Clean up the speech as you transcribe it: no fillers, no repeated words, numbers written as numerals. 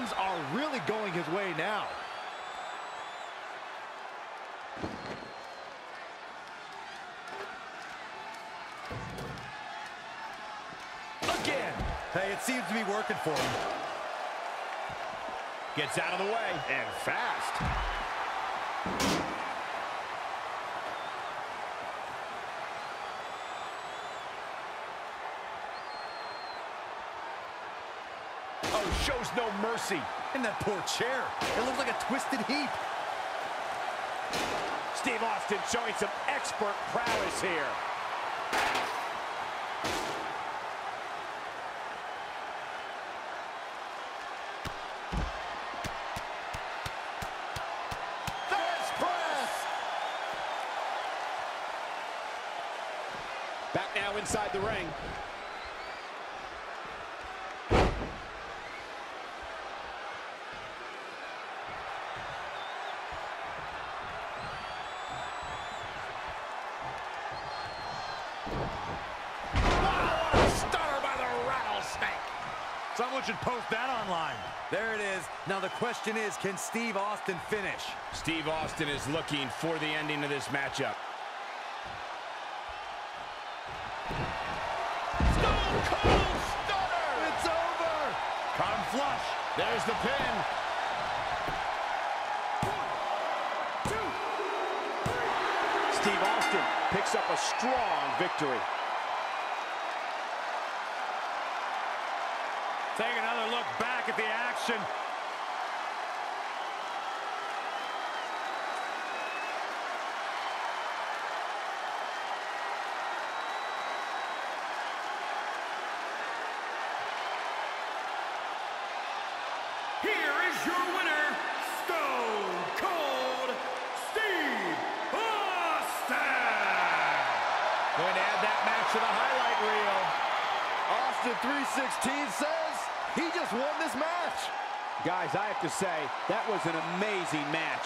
Things are really going his way now. Again. Hey, it seems to be working for him. Gets out of the way. And fast. Oh, shows no mercy. And that poor chair. It looks like a twisted heap. Steve Austin showing some expert prowess here. Back now inside the ring. Wow, what a stunner by the rattlesnake. Someone should post that online. There it is. Now the question is, can Steve Austin finish? Steve Austin is looking for the ending of this matchup. Stone Cold Stunner! It's over! Caught him flush. There's the pin. 1, 2, 3. Steve Austin picks up a strong victory. Take another look back at the action. Here is your winner, Stone Cold Steve Austin! Going to add that match to the highlight reel. Austin 316 says he just won this match. Guys, I have to say, that was an amazing match.